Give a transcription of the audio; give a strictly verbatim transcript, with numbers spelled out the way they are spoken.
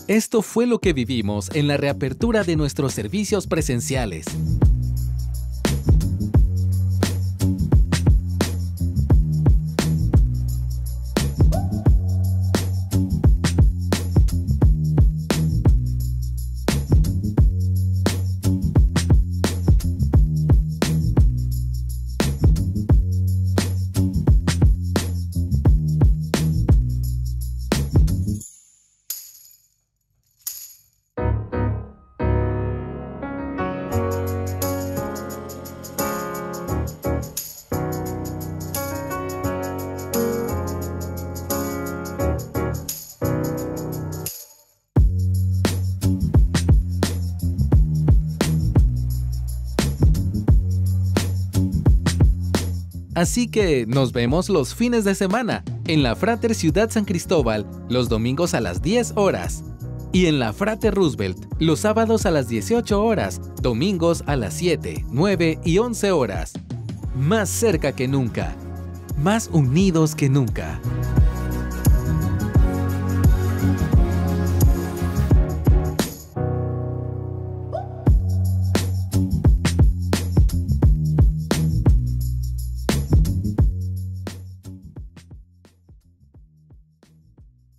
Esto fue lo que vivimos en la reapertura de nuestros servicios presenciales. Así que nos vemos los fines de semana en la Frater Ciudad San Cristóbal los domingos a las diez horas y en la Frater Roosevelt los sábados a las dieciocho horas, domingos a las siete, nueve y once horas. Más cerca que nunca, más unidos que nunca.